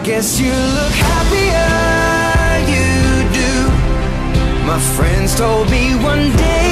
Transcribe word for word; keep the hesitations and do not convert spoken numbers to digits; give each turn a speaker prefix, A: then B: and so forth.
A: guess you look happier, you do. My friends told me one day